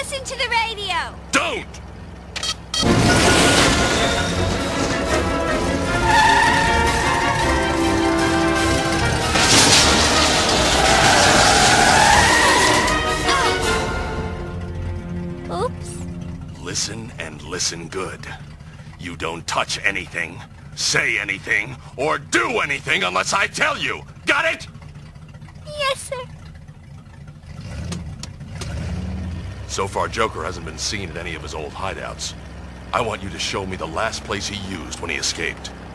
Listen to the radio! Don't! Oops. Listen and listen good. You don't touch anything, say anything, or do anything unless I tell you. Got it? Yes, sir. So far, Joker hasn't been seen at any of his old hideouts. I want you to show me the last place he used when he escaped.